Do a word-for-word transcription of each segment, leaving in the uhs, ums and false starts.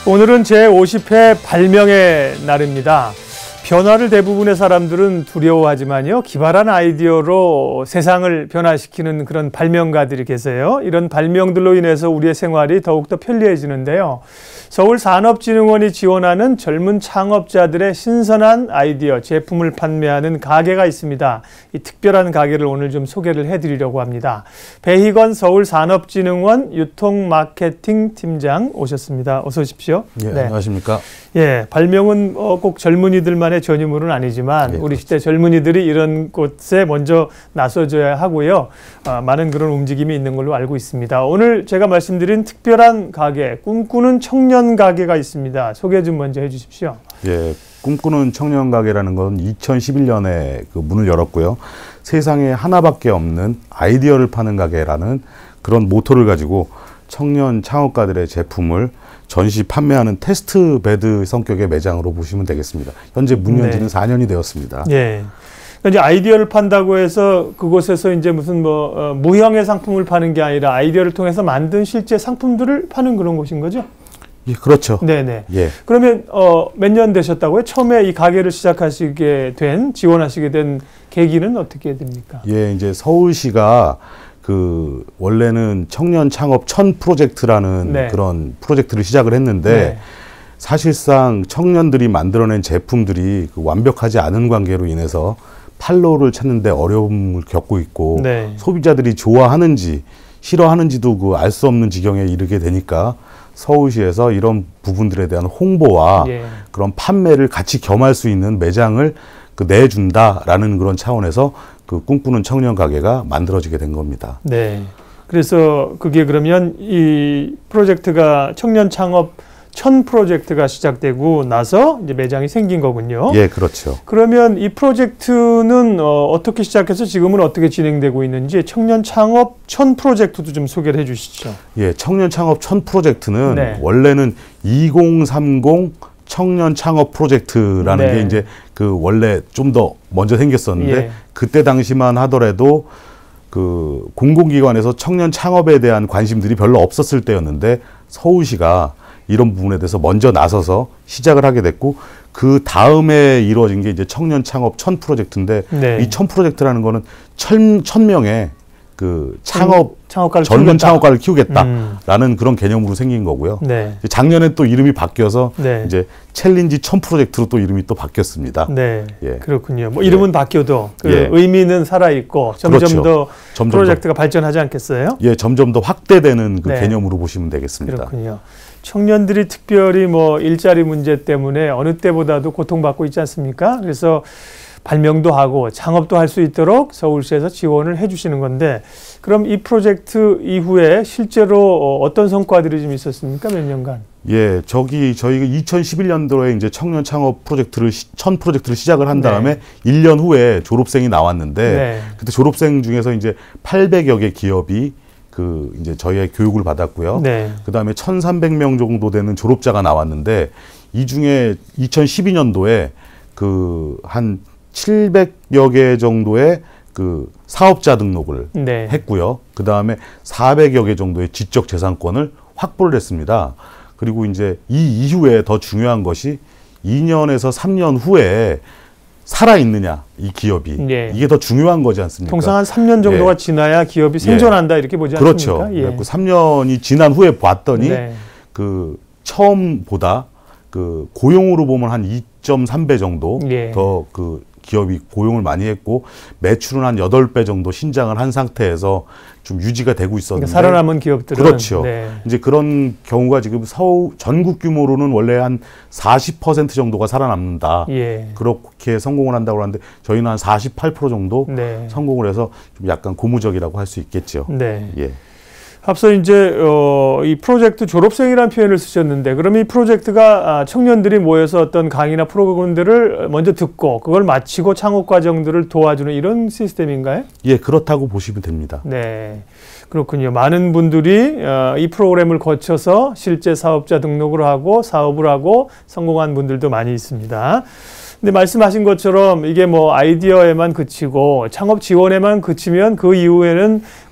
오늘은 제오십 회 발명의 날입니다. 변화를 대부분의 사람들은 두려워하지만요, 기발한 아이디어로 세상을 변화시키는 그런 발명가들이 계세요. 이런 발명들로 인해서 우리의 생활이 더욱더 편리해지는데요. 서울산업진흥원이 지원하는 젊은 창업자들의 신선한 아이디어, 제품을 판매하는 가게가 있습니다. 이 특별한 가게를 오늘 좀 소개를 해드리려고 합니다. 배희건 서울산업진흥원 유통마케팅 팀장 오셨습니다. 어서 오십시오. 예, 네. 안녕하십니까. 예, 발명은 꼭 젊은이들만의 전유물은 아니지만, 예, 우리 시대 젊은이들이 이런 곳에 먼저 나서줘야 하고요. 어, 많은 그런 움직임이 있는 걸로 알고 있습니다. 오늘 제가 말씀드린 특별한 가게, 꿈꾸는 청년 가게가 있습니다. 소개 좀 먼저 해주십시오. 예, 꿈꾸는 청년 가게라는 건 이천십일 년에 그 문을 열었고요. 세상에 하나밖에 없는 아이디어를 파는 가게라는 그런 모토를 가지고 청년 창업가들의 제품을 전시 판매하는 테스트 베드 성격의 매장으로 보시면 되겠습니다. 현재 문 연지는 네. 사 년이 되었습니다. 예. 이제 아이디어를 판다고 해서 그곳에서 이제 무슨 뭐 어, 무형의 상품을 파는 게 아니라 아이디어를 통해서 만든 실제 상품들을 파는 그런 곳인 거죠? 예, 그렇죠. 네네. 예. 그러면 어, 몇 년 되셨다고요? 처음에 이 가게를 시작하시게 된, 지원하시게 된 계기는 어떻게 됩니까? 예, 이제 서울시가 그 원래는 청년 창업 천 프로젝트라는 네. 그런 프로젝트를 시작을 했는데 네. 사실상 청년들이 만들어낸 제품들이 그 완벽하지 않은 관계로 인해서 판로를 찾는 데 어려움을 겪고 있고 네. 소비자들이 좋아하는지 싫어하는지도 그 알 수 없는 지경에 이르게 되니까 서울시에서 이런 부분들에 대한 홍보와 예. 그런 판매를 같이 겸할 수 있는 매장을 그 내준다라는 그런 차원에서 그 꿈꾸는 청년 가게가 만들어지게 된 겁니다. 네. 그래서 그게 그러면 이 프로젝트가 청년 창업 천 프로젝트가 시작되고 나서 이제 매장이 생긴 거군요. 예, 그렇죠. 그러면 이 프로젝트는 어, 어떻게 시작해서 지금은 어떻게 진행되고 있는지 청년 창업 천 프로젝트도 좀 소개를 해 주시죠. 예, 청년 창업 천 프로젝트는 네. 원래는 이공삼공 청년 창업 프로젝트라는 네. 게 이제 그 원래 좀 더 먼저 생겼었는데 예. 그때 당시만 하더라도 그 공공기관에서 청년 창업에 대한 관심들이 별로 없었을 때였는데 서울시가 이런 부분에 대해서 먼저 나서서 시작을 하게 됐고 그 다음에 이루어진 게 이제 청년 창업 천 프로젝트인데 네. 이 천 프로젝트라는 거는 천, 천 명의 그 창업, 창업가를 젊은 키우겠다. 창업가를 키우겠다라는 음. 그런 개념으로 생긴 거고요. 네. 작년에 또 이름이 바뀌어서 네. 이제 챌린지 천 프로젝트로 또 이름이 또 바뀌었습니다. 네, 예. 그렇군요. 뭐 이름은 예. 바뀌어도 그 예. 의미는 살아 있고 점점 그렇죠. 더 점점 프로젝트가 더, 발전하지 않겠어요? 예, 점점 더 확대되는 그 네. 개념으로 보시면 되겠습니다. 그렇군요. 청년들이 특별히 뭐 일자리 문제 때문에 어느 때보다도 고통받고 있지 않습니까? 그래서 발명도 하고 창업도 할 수 있도록 서울시에서 지원을 해 주시는 건데, 그럼 이 프로젝트 이후에 실제로 어떤 성과들이 좀 있었습니까? 몇 년간? 예, 저기 저희가 이천십일 년도에 이제 청년 창업 프로젝트를 천 프로젝트를 시작을 한 다음에 네. 일 년 후에 졸업생이 나왔는데 네. 그때 졸업생 중에서 이제 팔백여 개 기업이 그 이제 저희의 교육을 받았고요. 네. 그다음에 천삼백 명 정도 되는 졸업자가 나왔는데 이 중에 이천십이 년도에 그 한 칠백여 개 정도의 그 사업자 등록을 네. 했고요. 그다음에 사백여 개 정도의 지적 재산권을 확보를 했습니다. 그리고 이제 이 이후에 더 중요한 것이 이 년에서 삼 년 후에 살아있느냐, 이 기업이. 예. 이게 더 중요한 거지 않습니까? 통상 한 삼 년 정도가 예. 지나야 기업이 생존한다, 예. 이렇게 보지 않습니까? 그렇죠. 예. 그래서 삼 년이 지난 후에 봤더니 네. 그 처음보다 그 고용으로 보면 한 이 점 삼 배 정도 예. 더 그 기업이 고용을 많이 했고 매출은 한 여덟 배 정도 신장을 한 상태에서 좀 유지가 되고 있었는데 그러니까 살아남은 기업들은 그렇죠. 네. 이제 그런 경우가 지금 서울 전국 규모로는 원래 한 사십 퍼센트 정도가 살아남는다. 예. 그렇게 성공을 한다고 하는데 저희는 한 사십팔 퍼센트 정도 네. 성공을 해서 좀 약간 고무적이라고 할 수 있겠죠. 네. 예. 앞서 이제 어, 이 프로젝트 졸업생이라는 표현을 쓰셨는데, 그럼 이 프로젝트가 청년들이 모여서 어떤 강의나 프로그램들을 먼저 듣고 그걸 마치고 창업 과정들을 도와주는 이런 시스템인가요? 예, 그렇다고 보시면 됩니다. 네, 그렇군요. 많은 분들이 어, 이 프로그램을 거쳐서 실제 사업자 등록을 하고 사업을 하고 성공한 분들도 많이 있습니다. 근데 말씀하신 것처럼 이게 뭐 아이디어에만 그치고 창업 지원에만 그치면 그 이후에는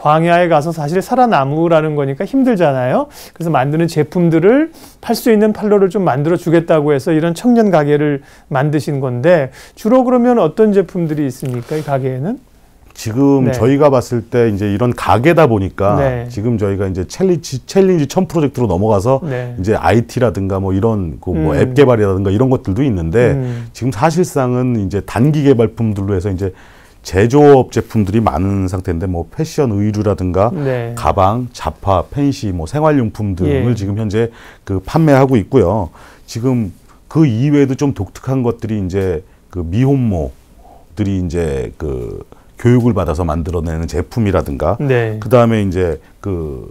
광야에 가서 사실 살아남으라는 거니까 힘들잖아요. 그래서 만드는 제품들을 팔 수 있는 판로를 좀 만들어 주겠다고 해서 이런 청년 가게를 만드신 건데 주로 그러면 어떤 제품들이 있습니까? 이 가게에는? 지금 네. 저희가 봤을 때 이제 이런 가게다 보니까 네. 지금 저희가 이제 챌린지 챌린지 천 프로젝트로 넘어가서 네. 이제 아이티라든가 뭐 이런 그 뭐 앱 음. 개발이라든가 이런 것들도 있는데 음. 지금 사실상은 이제 단기 개발품들로 해서 이제 제조업 제품들이 많은 상태인데 뭐 패션 의류라든가 네. 가방, 자파, 펜시, 뭐 생활용품 등을 예. 지금 현재 그 판매하고 있고요. 지금 그 이외에도 좀 독특한 것들이 이제 그 미혼모들이 이제 그 교육을 받아서 만들어내는 제품이라든가 네. 그 다음에 이제 그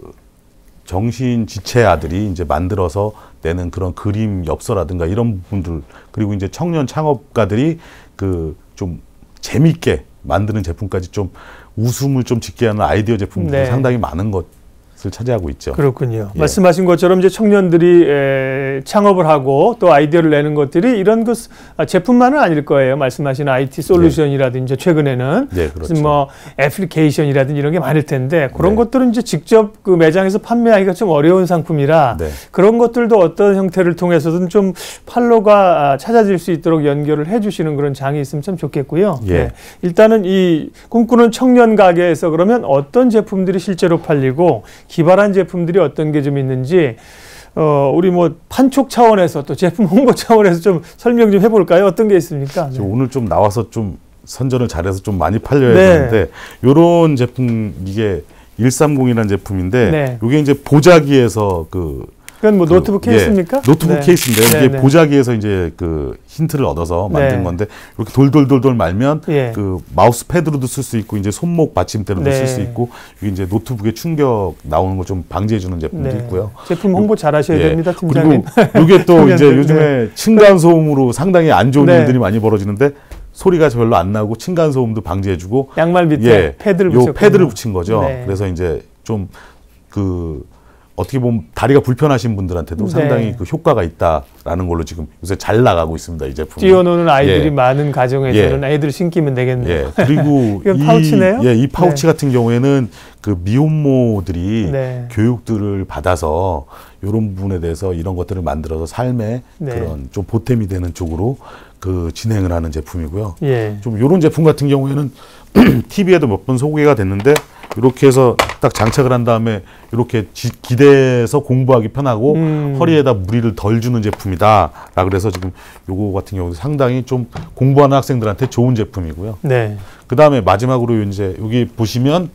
정신 지체아들이 이제 만들어서 내는 그런 그림 엽서라든가 이런 부분들 그리고 이제 청년 창업가들이 그 좀 재밌게 만드는 제품까지 좀 웃음을 좀 짓게 하는 아이디어 제품들이 네. 상당히 많은 것을 차지하고 있죠. 그렇군요. 예. 말씀하신 것처럼 이제 청년들이 에, 창업을 하고 또 아이디어를 내는 것들이 이런 그 아, 제품만은 아닐 거예요. 말씀하신 아이티 솔루션이라든지 최근에는 네, 그렇죠. 무슨 뭐 애플리케이션이라든지 이런 게 많을 텐데 그런 네. 것들은 이제 직접 그 매장에서 판매하기가 좀 어려운 상품이라 네. 그런 것들도 어떤 형태를 통해서든 좀 판로가 아, 찾아질 수 있도록 연결을 해주시는 그런 장이 있으면 참 좋겠고요. 예. 네. 일단은 이 꿈꾸는 청년 가게에서 그러면 어떤 제품들이 실제로 팔리고 기발한 제품들이 어떤 게 좀 있는지 어, 우리 뭐 판촉 차원에서 또 제품 홍보 차원에서 좀 설명 좀 해볼까요? 어떤 게 있습니까? 네. 오늘 좀 나와서 좀 선전을 잘해서 좀 많이 팔려야 네. 되는데 요런 제품 이게 일삼공이라는 제품인데 네. 이게 이제 보자기에서 그 그건 뭐 그, 노트북 케이스입니까? 예, 노트북 네. 케이스인데 네, 이게 네. 보자기에서 이제 그 힌트를 얻어서 만든 네. 건데 이렇게 돌돌돌돌 말면 예. 그 마우스 패드로도 쓸 수 있고 이제 손목 받침대로도 네. 쓸 수 있고 이게 이제 노트북에 충격 나오는 거 좀 방지해 주는 제품도 네. 있고요. 제품 홍보 잘 하셔야 예. 됩니다, 팀장님. 그리고 이게 또 이제 청년들, 요즘에 네. 층간 소음으로 상당히 안 좋은 네. 일들이 많이 벌어지는데 소리가 별로 안 나고 층간 소음도 방지해 주고 양말 밑에 예, 패드를 요 붙였군요. 패드를 붙인 거죠. 네. 그래서 이제 좀 그 어떻게 보면 다리가 불편하신 분들한테도 네. 상당히 그 효과가 있다라는 걸로 지금 요새 잘 나가고 있습니다. 이 제품. 뛰어노는 아이들이 예. 많은 가정에서는 애들 신기면 되겠네요. 예. 그리고 이건 이, 파우치네요? 예, 이 파우치 네. 같은 경우에는 그 미혼모들이 네. 교육들을 받아서 이런 부분에 대해서 이런 것들을 만들어서 삶의 네. 그런 좀 보탬이 되는 쪽으로 그 진행을 하는 제품이고요. 예. 좀 이런 제품 같은 경우에는 티비에도 몇 번 소개가 됐는데 이렇게 해서 딱 장착을 한 다음에 이렇게 지, 기대서 공부하기 편하고 음. 허리에다 무리를 덜 주는 제품이다. 라 그래서 지금 요거 같은 경우도 상당히 좀 공부하는 학생들한테 좋은 제품이고요. 네. 그 다음에 마지막으로 이제 여기 보시면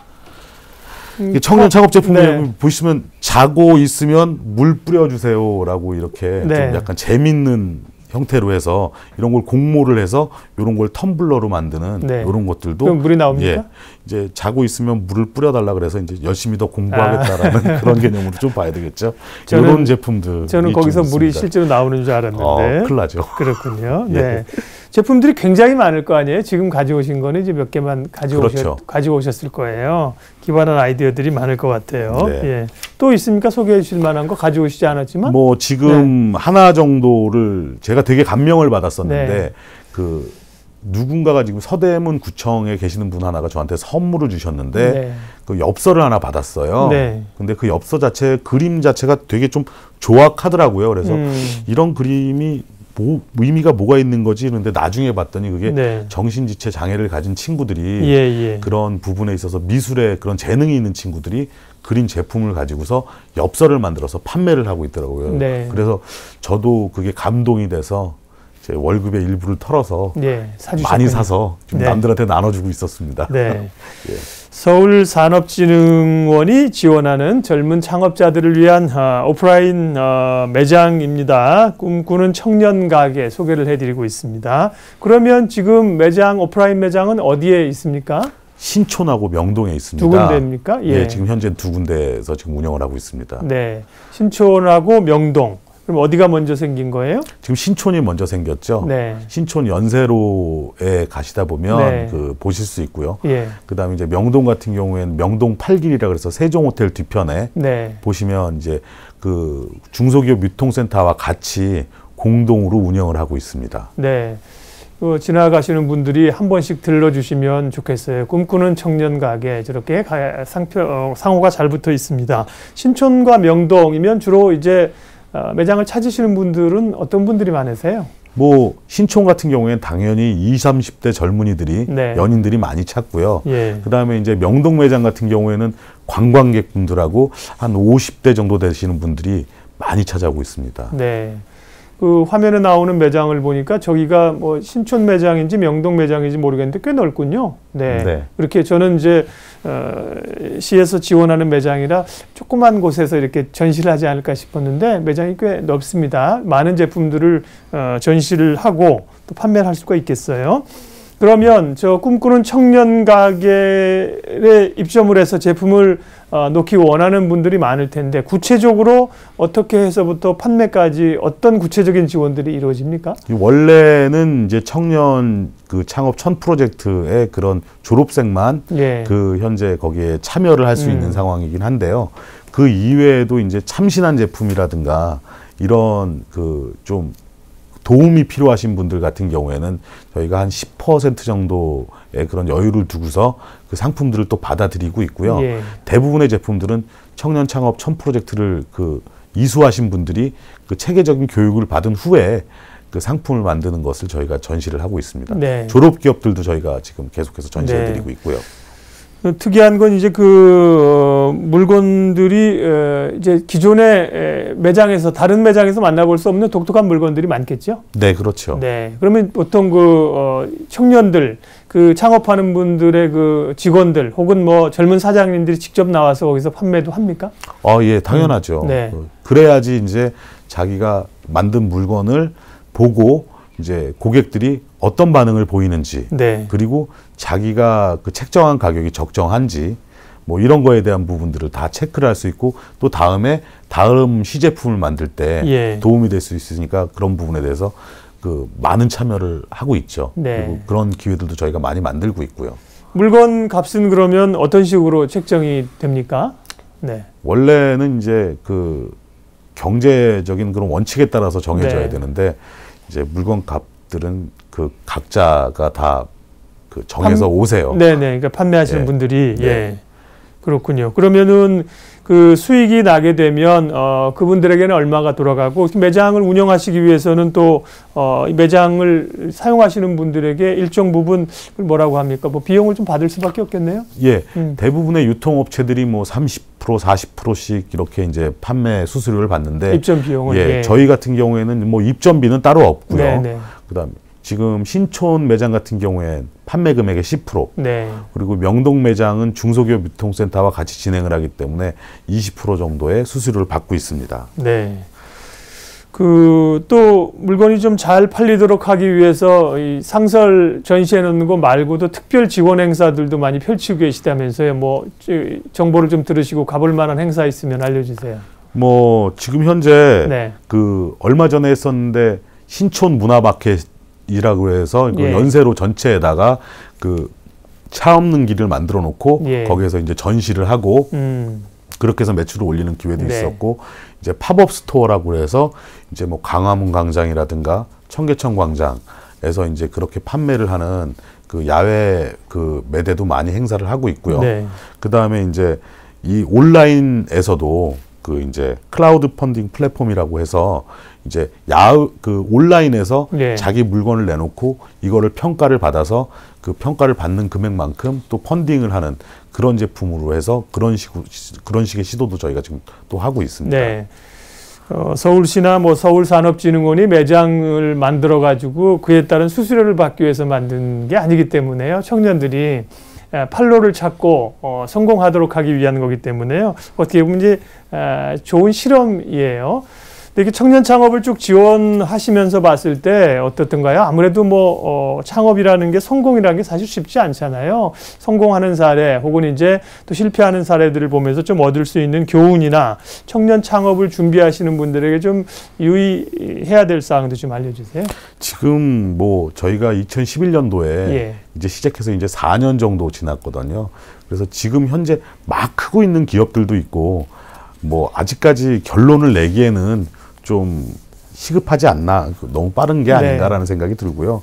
음, 청년 창업 제품을 네. 보시면 자고 있으면 물 뿌려주세요라고 이렇게 네. 좀 약간 재밌는 형태로 해서 이런 걸 공모를 해서 이런 걸 텀블러로 만드는 네. 이런 것들도 그럼 물이 나옵니까? 예, 이제 자고 있으면 물을 뿌려달라 그래서 이제 열심히 더 공부하겠다라는 아. 그런 개념으로 좀 봐야 되겠죠. 저는, 이런 제품들 저는 거기서 물이 실제로 나오는 줄 알았는데. 어, 큰일 나죠. 그렇군요. 예. 네. 제품들이 굉장히 많을 거 아니에요. 지금 가져오신 거는 이제 몇 개만 가져오셨, 그렇죠. 가져오셨을 거예요. 기발한 아이디어들이 많을 것 같아요. 네. 예. 또 있습니까? 소개해 주실 만한 거 가져오시지 않았지만? 뭐 지금 네. 하나 정도를 제가 되게 감명을 받았었는데 네. 그 누군가가 지금 서대문 구청에 계시는 분 하나가 저한테 선물을 주셨는데 네. 그 엽서를 하나 받았어요. 네. 근데 그 엽서 자체 그림 자체가 되게 좀 조악하더라고요. 그래서 음. 이런 그림이 뭐, 의미가 뭐가 있는 거지? 그런데 나중에 봤더니 그게 네. 정신지체 장애를 가진 친구들이 예, 예. 그런 부분에 있어서 미술에 그런 재능이 있는 친구들이 그린 제품을 가지고서 엽서를 만들어서 판매를 하고 있더라고요. 네. 그래서 저도 그게 감동이 돼서 제 월급의 일부를 털어서 네, 많이 사서 좀 네. 남들한테 나눠주고 있었습니다. 네. 예. 서울산업진흥원이 지원하는 젊은 창업자들을 위한 어, 오프라인 어, 매장입니다. 꿈꾸는 청년 가게 소개를 해드리고 있습니다. 그러면 지금 매장 오프라인 매장은 어디에 있습니까? 신촌하고 명동에 있습니다. 두 군데입니까? 예. 예, 지금 현재 두 군데에서 지금 운영을 하고 있습니다. 네, 신촌하고 명동. 그럼 어디가 먼저 생긴 거예요? 지금 신촌이 먼저 생겼죠. 네. 신촌 연세로에 가시다 보면 네. 그 보실 수 있고요. 예. 그다음에 이제 명동 같은 경우에는 명동 팔길이라 그래서 세종호텔 뒤편에 네. 보시면 이제 그 중소기업 유통센터와 같이 공동으로 운영을 하고 있습니다. 네. 그 지나가시는 분들이 한 번씩 들러주시면 좋겠어요. 꿈꾸는 청년 가게 저렇게 가, 상표, 어, 상호가 잘 붙어 있습니다. 신촌과 명동이면 주로 이제 어, 매장을 찾으시는 분들은 어떤 분들이 많으세요? 뭐 신촌 같은 경우에는 당연히 이십, 삼십 대 젊은이들이 네. 연인들이 많이 찾고요. 예. 그다음에 이제 명동 매장 같은 경우에는 관광객분들하고 한 오십 대 정도 되시는 분들이 많이 찾아오고 있습니다. 네. 그 화면에 나오는 매장을 보니까 저기가 뭐 신촌 매장인지 명동 매장인지 모르겠는데 꽤 넓군요. 네. 네. 이렇게 저는 이제 어, 시에서 지원하는 매장이라 조그만 곳에서 이렇게 전시를 하지 않을까 싶었는데 매장이 꽤 넓습니다. 많은 제품들을 어, 전시를 하고 또 판매를 할 수가 있겠어요. 그러면 저 꿈꾸는 청년 가게에 입점을 해서 제품을 어, 놓기 원하는 분들이 많을 텐데 구체적으로 어떻게 해서부터 판매까지 어떤 구체적인 지원들이 이루어집니까? 원래는 이제 청년 그 창업 천 프로젝트의 그런 졸업생만 예. 그 현재 거기에 참여를 할 수 음. 있는 상황이긴 한데요. 그 이외에도 이제 참신한 제품이라든가 이런 그 좀 도움이 필요하신 분들 같은 경우에는 저희가 한 십 퍼센트 정도의 그런 여유를 두고서 그 상품들을 또 받아들이고 있고요. 예. 대부분의 제품들은 청년 창업 천 프로젝트를 그 이수하신 분들이 그 체계적인 교육을 받은 후에 그 상품을 만드는 것을 저희가 전시를 하고 있습니다. 네. 졸업 기업들도 저희가 지금 계속해서 전시해드리고 네. 있고요. 특이한 건 이제 그 어, 물건들이 에, 이제 기존의 에, 매장에서 다른 매장에서 만나볼 수 없는 독특한 물건들이 많겠죠? 네, 그렇죠. 네, 그러면 보통 그 어, 청년들, 그 창업하는 분들의 그 직원들 혹은 뭐 젊은 사장님들이 직접 나와서 거기서 판매도 합니까? 아, 예, 당연하죠. 음, 네. 그래야지 이제 자기가 만든 물건을 보고 이제 고객들이 어떤 반응을 보이는지 네. 그리고 자기가 그 책정한 가격이 적정한지 뭐 이런 거에 대한 부분들을 다 체크를 할 수 있고 또 다음에 다음 시제품을 만들 때 예. 도움이 될 수 있으니까 그런 부분에 대해서 그 많은 참여를 하고 있죠. 네. 그리고 그런 기회들도 저희가 많이 만들고 있고요. 물건 값은 그러면 어떤 식으로 책정이 됩니까? 네. 원래는 이제 그 경제적인 그런 원칙에 따라서 정해져야 네. 되는데 이제 물건 값들은 그 각자가 다 그 정해서 판, 오세요. 네네. 그러니까 판매하시는 예. 분들이 네. 예. 그렇군요. 그러면은 그 수익이 나게 되면 어 그분들에게는 얼마가 돌아가고 매장을 운영하시기 위해서는 또 어 매장을 사용하시는 분들에게 일정 부분 뭐라고 합니까? 뭐 비용을 좀 받을 수밖에 없겠네요. 예. 음. 대부분의 유통업체들이 뭐 삼십 퍼센트, 사십 퍼센트씩 이렇게 이제 판매 수수료를 받는데 입점 비용을 예. 예. 저희 같은 경우에는 뭐 입점비는 따로 없고요. 네네. 그다음에 지금 신촌 매장 같은 경우엔 판매 금액의 십 퍼센트 네. 그리고 명동 매장은 중소기업 유통센터와 같이 진행을 하기 때문에 이십 퍼센트 정도의 수수료를 받고 있습니다. 네. 그 또 물건이 좀 잘 팔리도록 하기 위해서 이 상설 전시해 놓는 거 말고도 특별 지원 행사들도 많이 펼치고 계시다면서요. 뭐 정보를 좀 들으시고 가볼 만한 행사 있으면 알려주세요. 뭐 지금 현재 네. 그 얼마 전에 했었는데 신촌 문화마켓 이라고 해서 그 예. 연세로 전체에다가 그 차 없는 길을 만들어 놓고 예. 거기에서 이제 전시를 하고 음. 그렇게 해서 매출을 올리는 기회도 네. 있었고 이제 팝업 스토어라고 해서 이제 뭐 강화문 광장이라든가 청계천 광장에서 이제 그렇게 판매를 하는 그 야외 그 매대도 많이 행사를 하고 있고요. 네. 그 다음에 이제 이 온라인에서도 그 이제 클라우드 펀딩 플랫폼이라고 해서 이제 야외 그 온라인에서 네. 자기 물건을 내놓고 이거를 평가를 받아서 그 평가를 받는 금액만큼 또 펀딩을 하는 그런 제품으로 해서 그런 식으로 그런 식의 시도도 저희가 지금 또 하고 있습니다. 네. 어, 서울시나 뭐 서울산업진흥원이 매장을 만들어 가지고 그에 따른 수수료를 받기 위해서 만든 게 아니기 때문에요. 청년들이 판로를 찾고 어, 성공하도록 하기 위한 거기 때문에요. 어떻게 보면 이제 아, 좋은 실험이에요. 근데 이렇게 청년 창업을 쭉 지원하시면서 봤을 때 어떻던가요? 아무래도 뭐 어, 창업이라는 게 성공이라는 게 사실 쉽지 않잖아요. 성공하는 사례 혹은 이제 또 실패하는 사례들을 보면서 좀 얻을 수 있는 교훈이나 청년 창업을 준비하시는 분들에게 좀 유의해야 될 사항도 좀 알려주세요. 지금 뭐 저희가 이천십일 년도에 예. 이제 시작해서 이제 사 년 정도 지났거든요. 그래서 지금 현재 막 크고 있는 기업들도 있고 뭐 아직까지 결론을 내기에는 좀 시급하지 않나, 너무 빠른 게 아닌가라는 네. 생각이 들고요.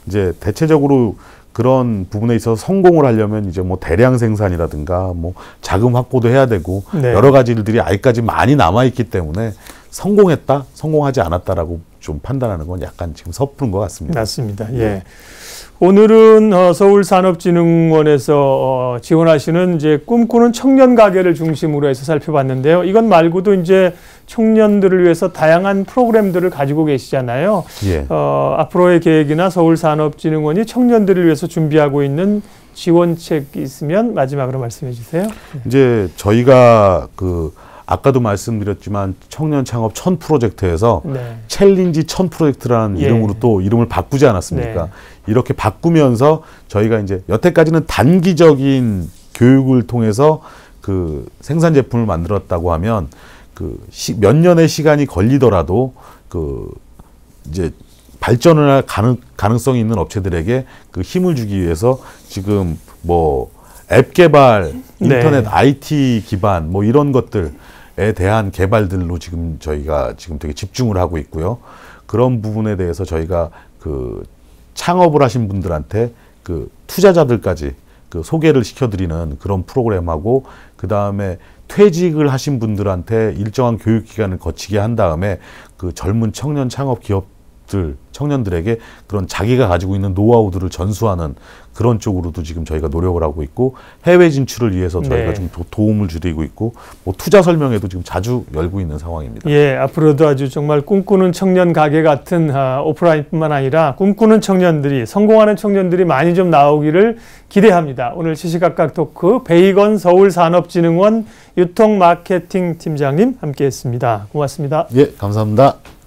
이제 대체적으로 그런 부분에 있어서 성공을 하려면 이제 뭐 대량 생산이라든가 뭐 자금 확보도 해야 되고 네. 여러 가지 일들이 아직까지 많이 남아 있기 때문에 성공했다, 성공하지 않았다라고 좀 판단하는 건 약간 지금 섣부른 것 같습니다. 맞습니다. 예. 오늘은 어, 서울산업진흥원에서 어, 지원하시는 이제 꿈꾸는 청년 가게를 중심으로 해서 살펴봤는데요. 이건 말고도 이제 청년들을 위해서 다양한 프로그램들을 가지고 계시잖아요. 예. 어, 앞으로의 계획이나 서울산업진흥원이 청년들을 위해서 준비하고 있는 지원책이 있으면 마지막으로 말씀해 주세요. 이제 저희가 그 아까도 말씀드렸지만 청년 창업 천 프로젝트에서 네. 챌린지 천 프로젝트라는 예. 이름으로 또 이름을 바꾸지 않았습니까? 네. 이렇게 바꾸면서 저희가 이제 여태까지는 단기적인 교육을 통해서 그 생산 제품을 만들었다고 하면 그 몇 년의 시간이 걸리더라도 그 이제 발전을 할 가능, 가능성이 있는 업체들에게 그 힘을 주기 위해서 지금 뭐 앱 개발, 인터넷 네. 아이티 기반 뭐 이런 것들에 대한 개발들로 지금 저희가 지금 되게 집중을 하고 있고요. 그런 부분에 대해서 저희가 그 창업을 하신 분들한테 그 투자자들까지 그 소개를 시켜드리는 그런 프로그램하고 그 다음에 퇴직을 하신 분들한테 일정한 교육 기간을 거치게 한 다음에 그 젊은 청년 창업 기업들 청년들에게 그런 자기가 가지고 있는 노하우들을 전수하는 그런 쪽으로도 지금 저희가 노력을 하고 있고 해외 진출을 위해서 저희가 네. 좀 도, 도움을 드리고 있고 뭐 투자 설명회도 지금 자주 열고 있는 상황입니다. 예, 앞으로도 아주 정말 꿈꾸는 청년 가게 같은 아, 오프라인뿐만 아니라 꿈꾸는 청년들이 성공하는 청년들이 많이 좀 나오기를 기대합니다. 오늘 시시각각 토크 베이건 서울산업진흥원 유통마케팅 팀장님 함께했습니다. 고맙습니다. 예, 감사합니다.